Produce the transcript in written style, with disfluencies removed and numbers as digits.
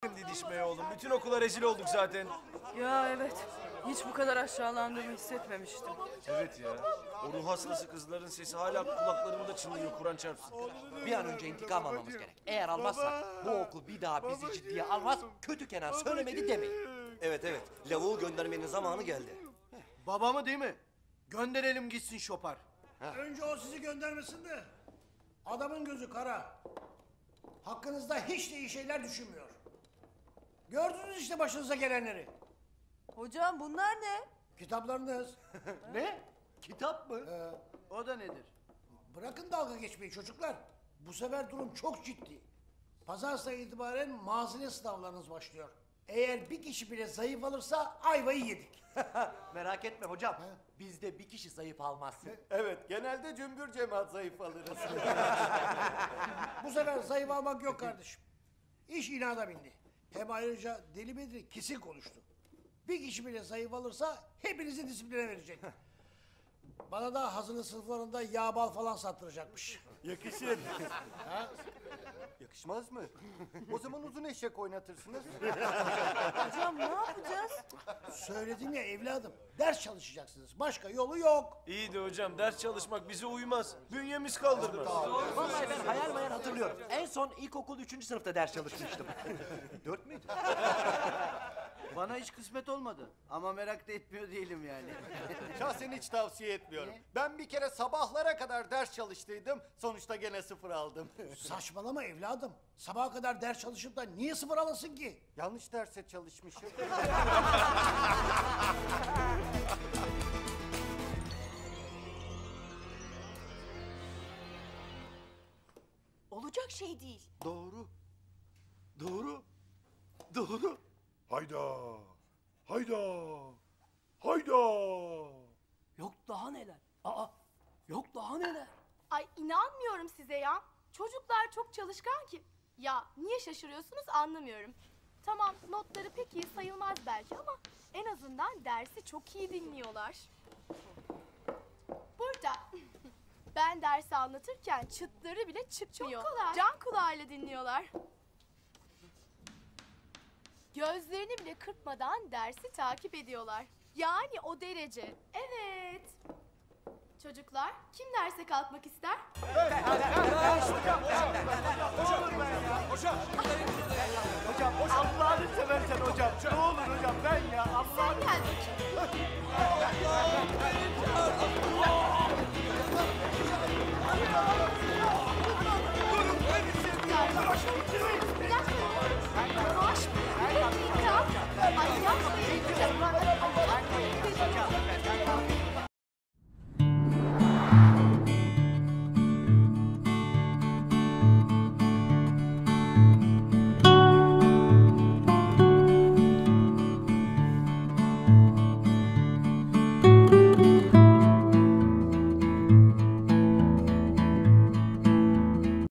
didişmeye oğlum. Bütün okula rezil olduk zaten. Ya evet. Hiç bu kadar aşağılandığımı hissetmemiştim. Evet ya. O ruh hastası kızların sesi hala kulaklarımda çınlıyor, Kur'an çarpsın. Bir an önce intikam almamız gerek. Eğer almazsak bu okul bir daha bizi ciddiye almaz, kötü Kenan söylemedi demeyin. Evet evet, lavuğu göndermenin zamanı geldi. Babamı değil mi? Gönderelim gitsin şopar. Önce o sizi göndermesin de. Adamın gözü kara. Hakkınızda hiç de iyi şeyler düşünmüyor. Gördünüz işte başınıza gelenleri. Hocam bunlar ne? Kitaplarınız. Ne? Kitap mı? O da nedir? Bırakın dalga geçmeyi çocuklar. Bu sefer durum çok ciddi. Pazartesi itibaren mazine sınavlarınız başlıyor. Eğer bir kişi bile zayıf alırsa ayvayı yedik. Merak etme hocam, bizde bir kişi zayıf almaz. Evet, genelde cümbür cemaat zayıf alırız. Bu sefer zayıf almak yok kardeşim. İş inada bindi. Hem ayrıca Deli Bedri kesin konuştu. Bir kişi bile zayıf alırsa hepinizi disipline verecek. Bana da hazırlık sınıflarında yağ bal falan sattıracakmış. Yakışır. Yakışmaz mı? O zaman uzun eşek oynatırsınız. Hocam ne yapacağız? Söyledim ya evladım, ders çalışacaksınız. Başka yolu yok. İyi de hocam, ders çalışmak bize uymaz. Bünyemiz kaldırmaz. Vallahi ben hayal meyal hatırlıyorum. En son ilkokul 3. sınıfta ders çalışmıştım. 4 müydü? Bana hiç kısmet olmadı. Ama merak da etmiyor değilim yani. Şahsen hiç tavsiye etmiyorum. Ben bir kere sabahlara kadar ders çalıştıydım. Sonuçta gene 0 aldım. Saçmalama evladım. Sabaha kadar ders çalışıp da niye 0 alasın ki? Yanlış derse çalışmışım. Olacak şey değil. Doğru. Doğru. Doğru. Hayda! Hayda! Hayda! Yok daha neler. Aa, yok daha neler. Ay inanmıyorum size ya. Çocuklar çok çalışkan ki. Ya niye şaşırıyorsunuz anlamıyorum. Tamam notları pek iyi sayılmaz belki ama en azından dersi çok iyi dinliyorlar. Burada ben dersi anlatırken çıtları bile çıkmıyor. Çok kolay. Can kulağıyla dinliyorlar. Gözlerini bile kırpmadan dersi takip ediyorlar. Yani o derece. Evet. Çocuklar, kim derse kalkmak ister? Hocam, Allah'ını seversen hocam. Ne olur hocam, ben ya. Sen gel bakayım. Yavaş, bir dakika. Ay yapmayın.